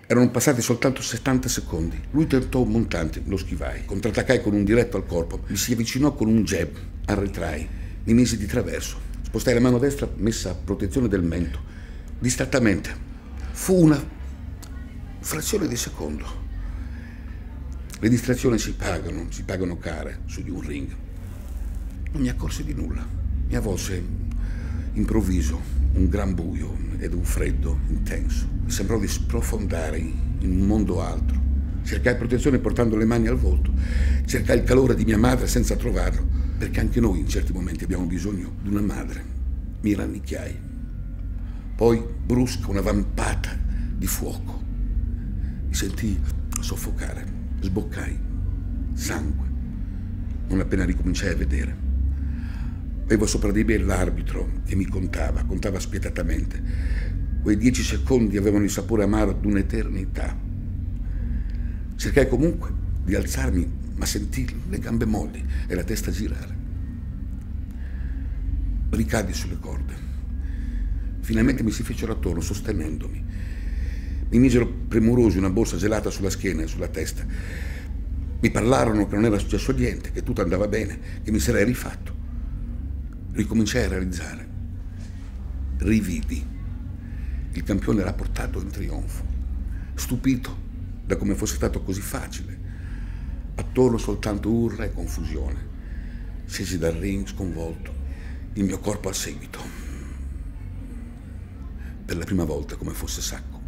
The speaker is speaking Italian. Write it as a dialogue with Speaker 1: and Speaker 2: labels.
Speaker 1: Erano passati soltanto 70 secondi. Lui tentò un montante, lo schivai. Contrattaccai con un diretto al corpo. Mi si avvicinò con un jab. Arretrai. Mi misi di traverso. Spostai la mano destra messa a protezione del mento. Distrattamente. Fu una frazione di secondo. Le distrazioni si pagano care su di un ring. Non mi accorsi di nulla. Mi avvolse improvviso un gran buio ed un freddo intenso. Mi sembrò di sprofondare in un mondo altro. Cercai protezione portando le mani al volto. Cercai il calore di mia madre senza trovarlo, perché anche noi in certi momenti abbiamo bisogno di una madre. Mi rannicchiai. Poi, brusca, una vampata di fuoco. Mi sentii soffocare. Sboccai. Sangue. Non appena ricominciai a vedere. Avevo sopra di me l'arbitro che mi contava spietatamente. Quei 10 secondi avevano il sapore amaro d'un'eternità. Cercai comunque di alzarmi, ma sentii le gambe molli e la testa girare. Ricaddi sulle corde. Finalmente mi si fecero attorno, sostenendomi. Mi misero premurosi una borsa gelata sulla schiena e sulla testa. Mi parlarono che non era successo niente, che tutto andava bene, che mi sarei rifatto. Ricominciai a realizzare. Rividi. Il campione era portato in trionfo. Stupito da come fosse stato così facile. Attorno soltanto urla e confusione. Scesi dal ring sconvolto. Il mio corpo al seguito. Per la prima volta come fosse sacco.